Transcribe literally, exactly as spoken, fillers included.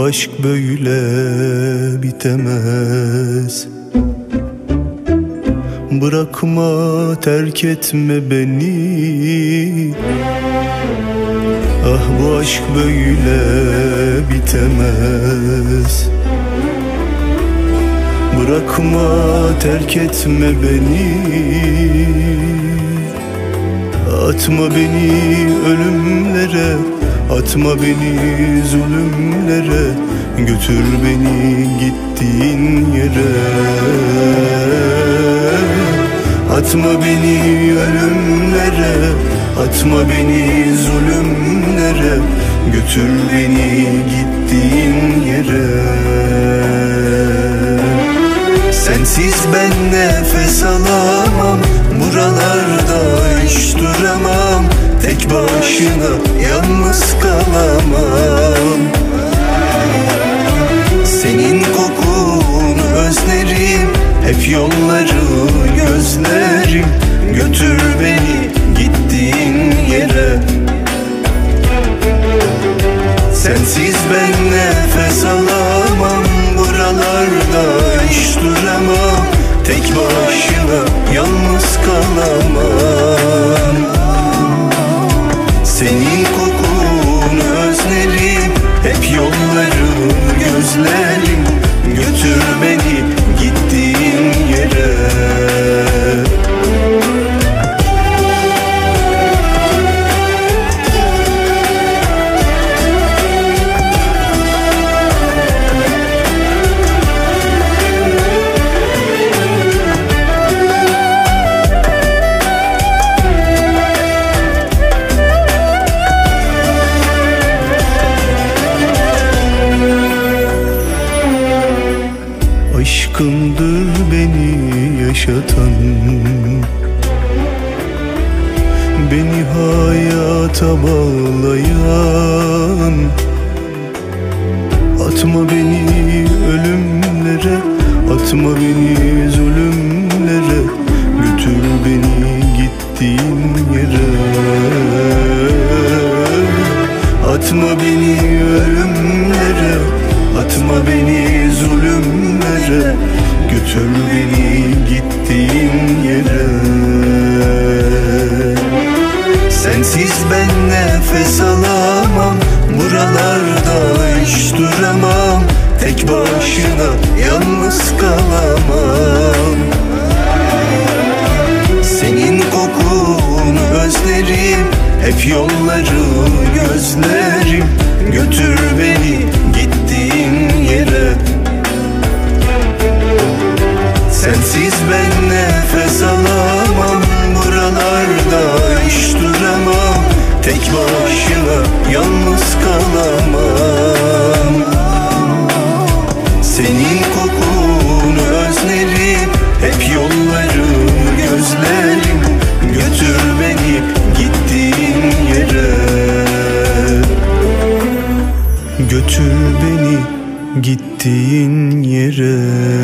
Bu aşk böyle bitemez. Bırakma, terk etme beni. Ah, bu aşk böyle bitemez. Bırakma, terk etme beni. Atma beni ölümlere, atma beni zulümlere. Götür beni gittiğin yere. Atma beni ölümlere, atma beni zulümlere. Götür beni gittiğin yere. Sensiz ben nefes alamam, buralarda hiç duramam. Tek başına yalnız kalamam. Senin kokunu özlerim, hep yolları gözlerim. Götür beni gittiğin yere. Sensiz ben nefes alamam, buralarda hiç duramam. Tek başına yalnız kalamam. Senin kokunu özlerim, hep yolları gözlerim. Götür beni gittiğin yere. Aşkındır beni yaşatan, beni hayata bağlayan. Atma beni ölümlere, atma beni zulümlere. Götür beni gittiğin yere. Atma beni ölümlere, atma beni zulümlere. Götür beni gittiğin yere. Sensiz ben nefes alamam, buralarda hiç duramam. Tek başına yalnız kalamam. Senin kokunu özlerim, hep yolları gözlerim. Götür beni gittiğin yere. Sensiz ben nefes alamam, buralarda hiç duramam. Tek başına yalnız kalamam. Senin kokunu özlerim, hep yolları gözlerim. Götür beni gittiğin yere. Götür beni gittiğin yere.